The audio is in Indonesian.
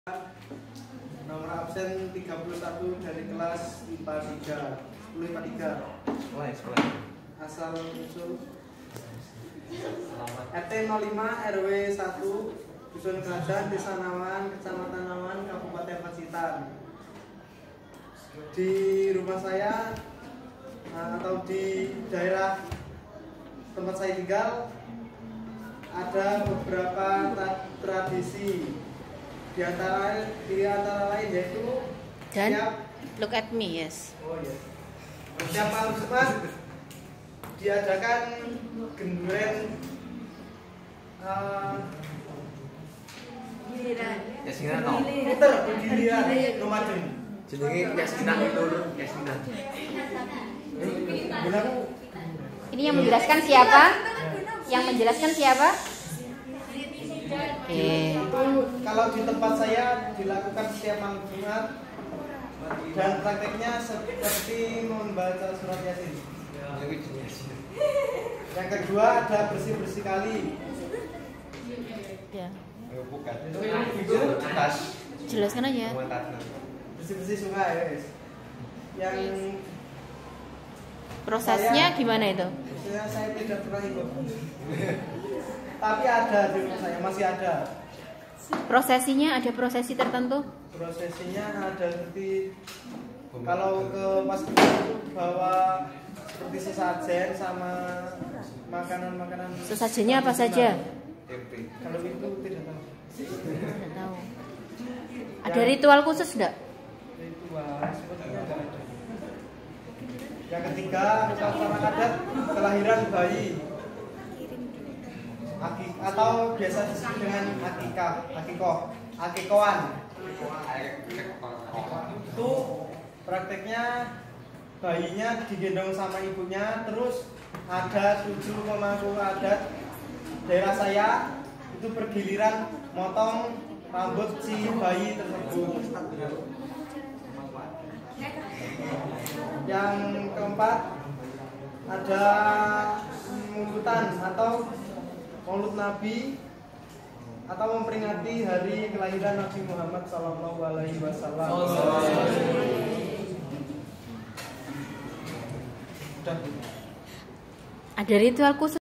Nomor absen 31 dari kelas IPA 3, 10 IPA 3. Asal usul RT 05 RW 1 Dusun Kerajaan, Desa Nawan, Kecamatan Nawan, Kabupaten Pacitan. Di rumah saya atau di daerah tempat saya tinggal ada beberapa tradisi. Di antara lain yaitu look at me, yes. Oh yes. Setiap malam Jumat diadakan genduren puter giliran Ramadan. Jenenge Yasina itu, Yasina. Ini yang menjelaskan siapa? Yang menjelaskan siapa? Kalau di tempat saya dilakukan setiap malam Jumat dan prakteknya seperti membaca surat Yasin. Yang kedua ada bersih-bersih kali. Ya. Bukan. Itu Jelaskan aja. bersih-bersih sungai, guys. Yang Prosesnya gimana itu? saya tidak pernah ikut. Tapi ada di rumah saya, masih ada. Prosesinya ada prosesi tertentu? Prosesinya ada seperti kalau ke masjid itu bawa seperti sesajen sama makanan-makanan. Sesajennya apa saja? Kalau itu tidak tahu. Tidak tahu. Ada ritual khusus enggak? Ritual sepertinya tidak ada. Yang ketiga, upacara adat kelahiran bayi. Atau biasa disebut dengan akikoan. Itu prakteknya bayinya digendong sama ibunya, terus ada 7 pemangku adat daerah saya itu bergiliran motong rambut si bayi tersebut. Yang keempat ada mungkutan atau Maulud Nabi atau memperingati hari kelahiran Nabi Muhammad SAW. Ada ritual khusus?